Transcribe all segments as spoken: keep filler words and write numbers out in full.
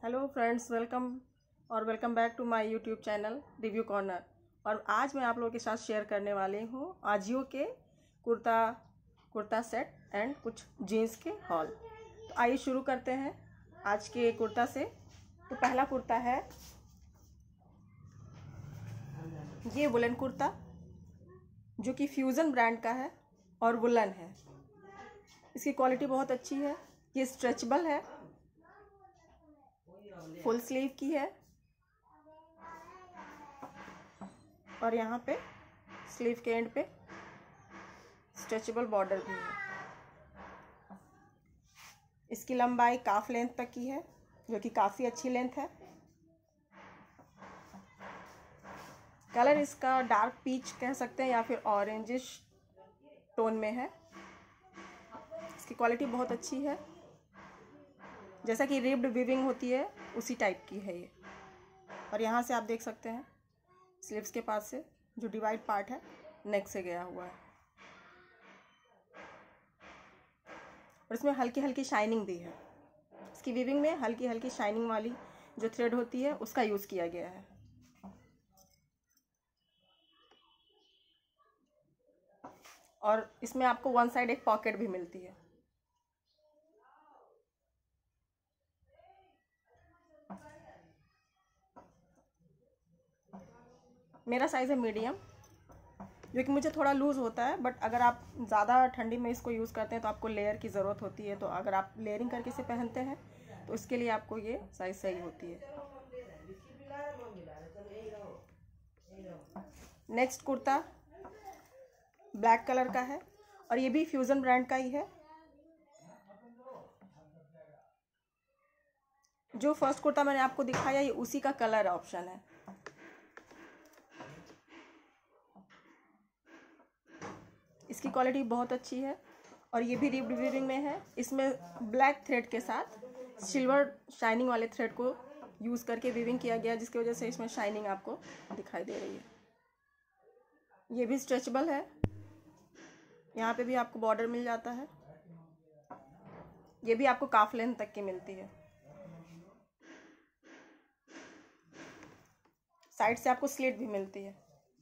Hello friends, welcome और welcome back to my YouTube channel review corner. और आज मैं आप लोगों के साथ शेयर करने वाली हूँ आजियो के कुर्ता कुर्ता सेट एंड कुछ जीन्स के हॉल। तो आइए शुरू करते हैं आज के कुर्ता से। तो पहला कुर्ता है ये वुलन कुर्ता, जो कि फ्यूज़न ब्रांड का है और वुलन है। इसकी क्वालिटी बहुत अच्छी है। ये स्ट्रेचेबल है, फुल स्लीव की है और यहाँ पे स्लीव के एंड पे स्ट्रेचेबल बॉर्डर भी है। इसकी लंबाई काफ लेंथ तक की है, जो कि काफ़ी अच्छी लेंथ है। कलर इसका डार्क पीच कह सकते हैं या फिर ऑरेंजिश टोन में है। इसकी क्वालिटी बहुत अच्छी है, जैसा कि रिब्ड वीविंग होती है उसी टाइप की है ये। और यहाँ से आप देख सकते हैं स्लीव्स के पास से जो डिवाइड पार्ट है नेक से गया हुआ है, और इसमें हल्की हल्की शाइनिंग भी है। इसकी वीविंग में हल्की हल्की शाइनिंग वाली जो थ्रेड होती है उसका यूज़ किया गया है। और इसमें आपको वन साइड एक पॉकेट भी मिलती है। मेरा साइज़ है मीडियम, जो कि मुझे थोड़ा लूज़ होता है, बट अगर आप ज़्यादा ठंडी में इसको यूज़ करते हैं तो आपको लेयर की ज़रूरत होती है। तो अगर आप लेयरिंग करके इसे पहनते हैं तो इसके लिए आपको ये साइज़ सही होती है। नेक्स्ट कुर्ता ब्लैक कलर का है और ये भी फ्यूज़न ब्रांड का ही है। जो फर्स्ट कुर्ता मैंने आपको दिखाया ये उसी का कलर ऑप्शन है। इसकी क्वालिटी बहुत अच्छी है और ये भी रिब्ड वीविंग में है। इसमें ब्लैक थ्रेड के साथ सिल्वर शाइनिंग वाले थ्रेड को यूज़ करके वीविंग किया गया, जिसकी वजह से इसमें शाइनिंग आपको दिखाई दे रही है। ये भी स्ट्रेचेबल है, यहाँ पे भी आपको बॉर्डर मिल जाता है। ये भी आपको काफ लेंथ तक की मिलती है। साइड से आपको स्लिट भी मिलती है।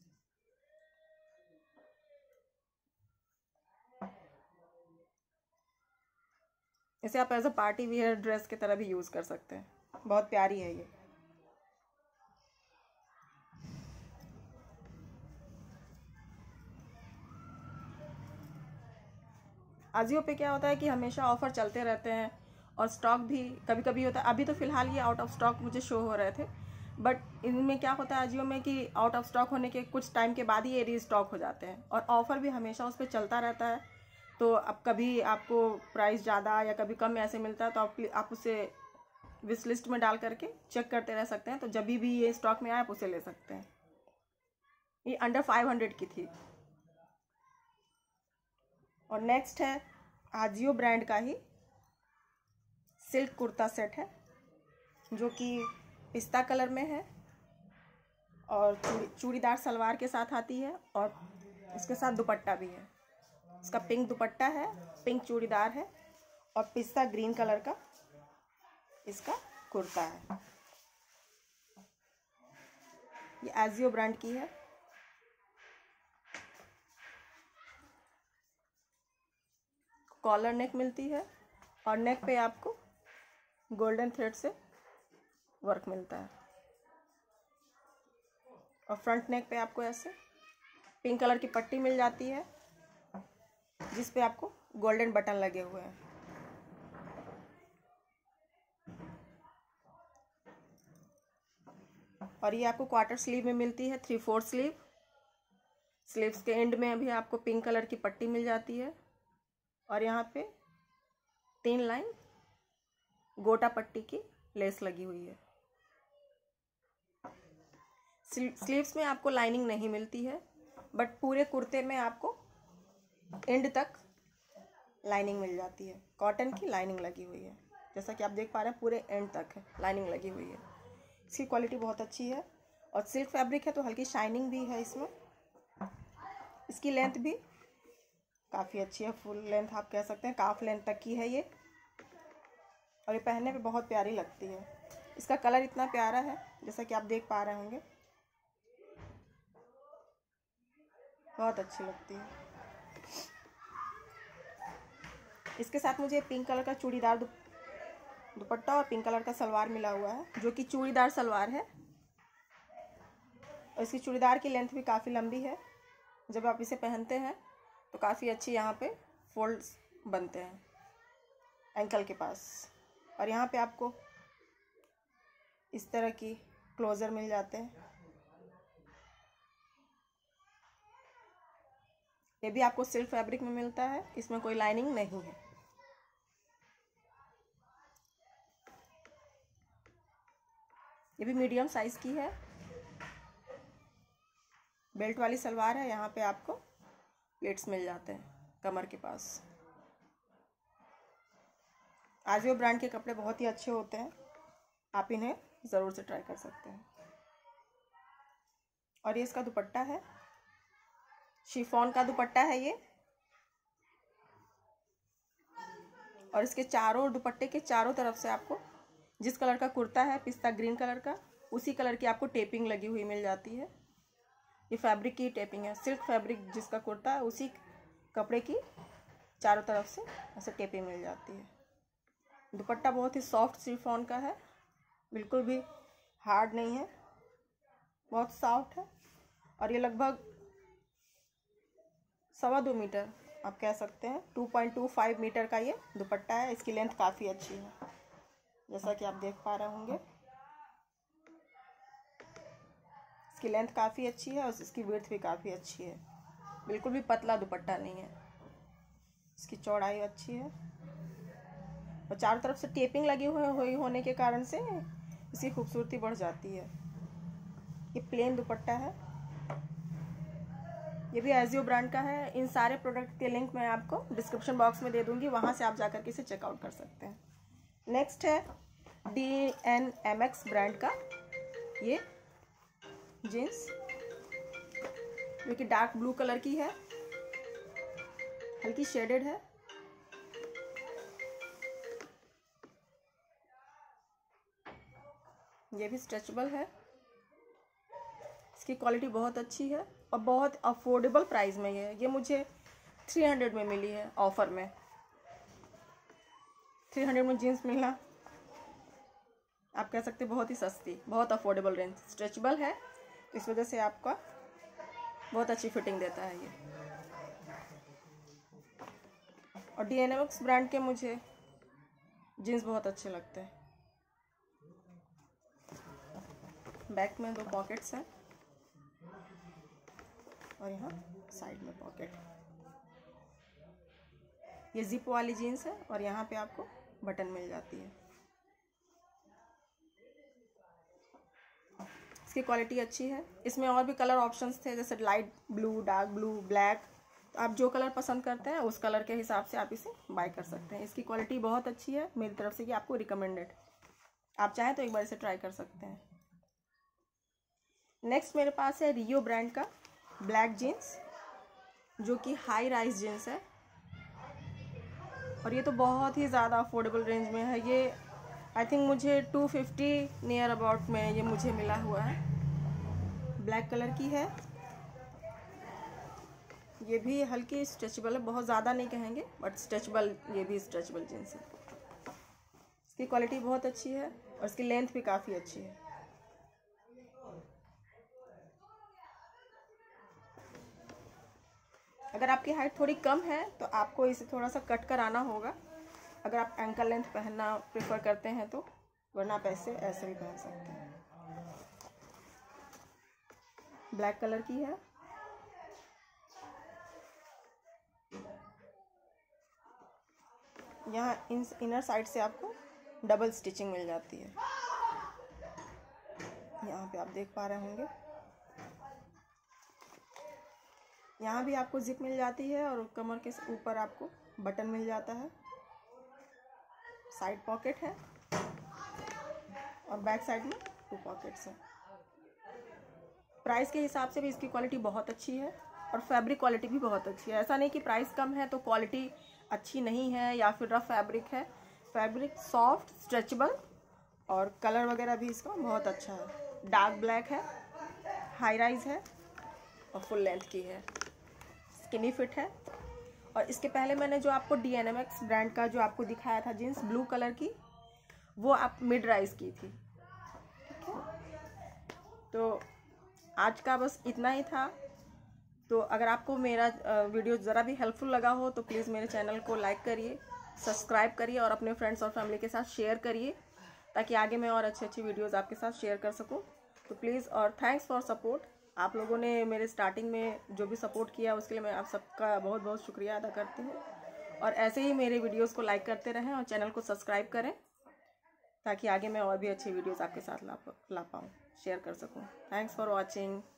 इसे आप as a party wear dress की तरह भी यूज़ कर सकते हैं। बहुत प्यारी है ये। आजियो पे क्या होता है कि हमेशा ऑफ़र चलते रहते हैं और स्टॉक भी कभी कभी होता है। अभी तो फ़िलहाल ये आउट ऑफ स्टॉक मुझे शो हो रहे थे, बट इनमें क्या होता है आजियो में कि आउट ऑफ स्टॉक होने के कुछ टाइम के बाद ही ये रीस्टॉक हो जाते हैं और ऑफ़र भी हमेशा उस पर चलता रहता है। तो अब कभी आपको प्राइस ज़्यादा या कभी कम ऐसे मिलता है तो आप आप उसे विश लिस्ट में डाल करके चेक करते रह सकते हैं। तो जब भी ये स्टॉक में आए आप उसे ले सकते हैं। ये अंडर फाइव हंड्रेड की थी। और नेक्स्ट है आजियो ब्रांड का ही सिल्क कुर्ता सेट है, जो कि पिस्ता कलर में है और चूड़ी चूड़ीदार सलवार के साथ आती है और इसके साथ दुपट्टा भी है। इसका पिंक दुपट्टा है, पिंक चूड़ीदार है और पिस्ता ग्रीन कलर का इसका कुर्ता है। ये आजियो ब्रांड की है। कॉलर नेक मिलती है और नेक पे आपको गोल्डन थ्रेड से वर्क मिलता है और फ्रंट नेक पे आपको ऐसे पिंक कलर की पट्टी मिल जाती है, जिस पे आपको गोल्डन बटन लगे हुए हैं। और ये आपको क्वार्टर स्लीव में मिलती है, थ्री फोर्थ स्लीव। स्लीव्स के एंड में भी आपको पिंक कलर की पट्टी मिल जाती है और यहाँ पे तीन लाइन गोटा पट्टी की लेस लगी हुई है। स्लीव्स में आपको लाइनिंग नहीं मिलती है, बट पूरे कुर्ते में आपको एंड तक लाइनिंग मिल जाती है। कॉटन की लाइनिंग लगी हुई है, जैसा कि आप देख पा रहे हैं पूरे एंड तक है लाइनिंग लगी हुई है। इसकी क्वालिटी बहुत अच्छी है और सिल्क फैब्रिक है तो हल्की शाइनिंग भी है इसमें। इसकी लेंथ भी काफ़ी अच्छी है, फुल लेंथ आप कह सकते हैं, काफ लेंथ तक की है ये। और ये पहनने पे बहुत प्यारी लगती है। इसका कलर इतना प्यारा है जैसा कि आप देख पा रहे होंगे, बहुत अच्छी लगती है। इसके साथ मुझे पिंक कलर का चूड़ीदार दुपट्टा और पिंक कलर का सलवार मिला हुआ है, जो कि चूड़ीदार सलवार है। और इसकी चूड़ीदार की लेंथ भी काफ़ी लंबी है। जब आप इसे पहनते हैं तो काफ़ी अच्छी यहाँ पे फोल्ड्स बनते हैं एंकल के पास। और यहाँ पे आपको इस तरह की क्लोजर मिल जाते हैं। ये भी आपको सिल्क फैब्रिक में मिलता है, इसमें कोई लाइनिंग नहीं है। ये भी मीडियम साइज की है, बेल्ट वाली सलवार है। यहाँ पे आपको प्लेट्स मिल जाते हैं कमर के पास। आजियो ब्रांड के कपड़े बहुत ही अच्छे होते हैं, आप इन्हें ज़रूर से ट्राई कर सकते हैं। और ये इसका दुपट्टा है, शिफॉन का दुपट्टा है ये। और इसके चारों दुपट्टे के चारों तरफ से आपको जिस कलर का कुर्ता है, पिस्ता ग्रीन कलर का, उसी कलर की आपको टेपिंग लगी हुई मिल जाती है। ये फैब्रिक की टेपिंग है, सिल्क फैब्रिक जिसका कुर्ता है उसी कपड़े की चारों तरफ से ऐसे टेपिंग मिल जाती है। दुपट्टा बहुत ही सॉफ्ट शिफॉन का है, बिल्कुल भी हार्ड नहीं है, बहुत सॉफ्ट है। और ये लगभग सवा दो मीटर आप कह सकते हैं, two point two five metre का ये दुपट्टा है। इसकी लेंथ काफ़ी अच्छी है, जैसा कि आप देख पा रहे होंगे। इसकी लेंथ काफ़ी अच्छी है और इसकी विड्थ भी काफ़ी अच्छी है, बिल्कुल भी पतला दुपट्टा नहीं है। इसकी चौड़ाई अच्छी है और चारों तरफ से टेपिंग लगी हुई हुई होने के कारण से इसकी खूबसूरती बढ़ जाती है। ये प्लेन दुपट्टा है, ये भी आजियो ब्रांड का है। इन सारे प्रोडक्ट के लिंक मैं आपको डिस्क्रिप्शन बॉक्स में दे दूंगी, वहाँ से आप जाकर के इसे चेकआउट कर सकते हैं। नेक्स्ट है D N M X brand का ये जीन्स, जो कि डार्क ब्लू कलर की है, हल्की शेडेड है। ये भी स्ट्रेचेबल है। इसकी क्वालिटी बहुत अच्छी है और बहुत अफोर्डेबल प्राइस में है। ये मुझे थ्री हंड्रेड में मिली है ऑफर में। थ्री हंड्रेड में जीन्स मिलना आप कह सकते बहुत ही सस्ती, बहुत अफोर्डेबल रेंज। स्ट्रेचेबल है तो इस वजह से आपका बहुत अच्छी फिटिंग देता है ये। और D N M X brand के मुझे जीन्स बहुत अच्छे लगते हैं। बैक में दो पॉकेट्स हैं और यहाँ साइड में पॉकेट। ये जिप वाली जीन्स है और यहाँ पे आपको बटन मिल जाती है। इसकी क्वालिटी अच्छी है। इसमें और भी कलर ऑप्शंस थे, जैसे light blue, dark blue, black. तो आप जो कलर पसंद करते हैं उस कलर के हिसाब से आप इसे बाय कर सकते हैं। इसकी क्वालिटी बहुत अच्छी है, मेरी तरफ से ये आपको रिकमेंडेड। आप चाहें तो एक बार इसे ट्राई कर सकते हैं। नेक्स्ट मेरे पास है रियो ब्रांड का ब्लैक जीन्स, जो कि हाई राइज जीन्स है और ये तो बहुत ही ज़्यादा अफोर्डेबल रेंज में है। ये आई थिंक मुझे टू फिफ्टी नियर अबाउट में ये मुझे मिला हुआ है। ब्लैक कलर की है, ये भी हल्की स्ट्रेचेबल है, बहुत ज़्यादा नहीं कहेंगे बट स्ट्रेचेबल, ये भी स्ट्रेचेबल जीन्स है। इसकी क्वालिटी बहुत अच्छी है और इसकी लेंथ भी काफ़ी अच्छी है। अगर आपकी हाइट थोड़ी कम है तो आपको इसे थोड़ा सा कट कर आना होगा, अगर आप एंकल लेंथ पहनना प्रेफर करते हैं तो, वरना आप ऐसे ऐसे भी पहन सकते हैं। ब्लैक कलर की है। यहाँ इन इनर साइड से आपको डबल स्टिचिंग मिल जाती है, यहाँ पे आप देख पा रहे होंगे। यहाँ भी आपको जिप मिल जाती है और कमर के ऊपर आपको बटन मिल जाता है। साइड पॉकेट है और बैक साइड में टू पॉकेट्स हैं। प्राइस के हिसाब से भी इसकी क्वालिटी बहुत अच्छी है और फैब्रिक क्वालिटी भी बहुत अच्छी है। ऐसा नहीं कि प्राइस कम है तो क्वालिटी अच्छी नहीं है या फिर रफ फैब्रिक है। फैब्रिक सॉफ्ट, स्ट्रेचेबल और कलर वगैरह भी इसका बहुत अच्छा है। डार्क ब्लैक है, हाई राइज है और फुल लेंथ की है, स्किनी फिट है। और इसके पहले मैंने जो आपको D N M X brand का जो आपको दिखाया था जीन्स ब्लू कलर की, वो आप मिड राइज की थी। ठीक है, तो आज का बस इतना ही था। तो अगर आपको मेरा वीडियो ज़रा भी हेल्पफुल लगा हो तो प्लीज़ मेरे चैनल को लाइक करिए, सब्सक्राइब करिए और अपने फ्रेंड्स और फैमिली के साथ शेयर करिए, ताकि आगे मैं और अच्छी अच्छी वीडियोज़ आपके साथ शेयर कर सकूं। तो प्लीज़, और थैंक्स फॉर सपोर्ट। आप लोगों ने मेरे स्टार्टिंग में जो भी सपोर्ट किया उसके लिए मैं आप सबका बहुत बहुत शुक्रिया अदा करती हूँ। और ऐसे ही मेरे वीडियोज़ को लाइक करते रहें और चैनल को सब्सक्राइब करें, ताकि आगे मैं और भी अच्छी वीडियोज़ आपके साथ ला ला पाऊँ, शेयर कर सकूँ। Thanks for watching.